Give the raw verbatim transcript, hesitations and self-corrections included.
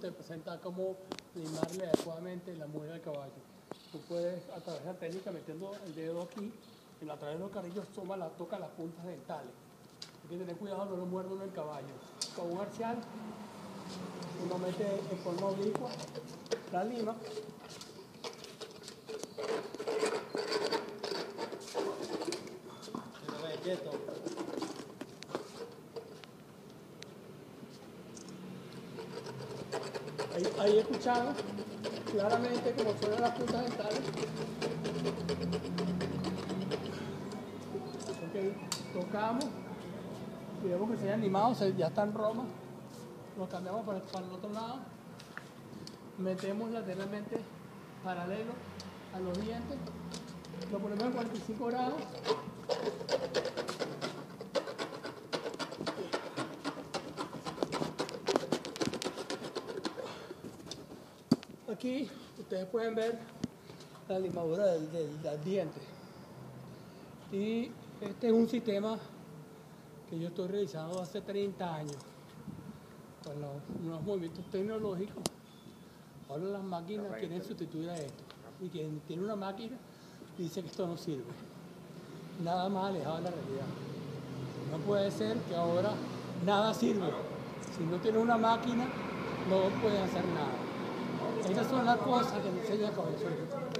te presenta cómo limarle adecuadamente la muela del caballo. Tú puedes, a través de la técnica, metiendo el dedo aquí, y a través de los carrillos toma la, toca las puntas dentales. Hay que tener cuidado, no lo muerde uno el caballo. Con un arcial, uno mete en forma oblicua la lima. Quieto. Ahí, ahí he escuchado claramente cómo suenan las puntas dentales. Okay. Tocamos y vemos que se ha animado, se, ya está en Roma. Lo cambiamos para, para el otro lado. Metemos lateralmente paralelo a los dientes. Lo ponemos en cuarenta y cinco grados. Aquí ustedes pueden ver la limadura del, del, del diente. Y este es un sistema que yo estoy realizando hace treinta años. Con los, unos movimientos tecnológicos. Ahora las máquinas quieren sustituir a esto. Y quien tiene una máquina dice que esto no sirve. Nada más alejado de la realidad. No puede ser que ahora nada sirve. Si no tienes una máquina, no puedes hacer nada. Esas son las cosas que me enseña el caballero.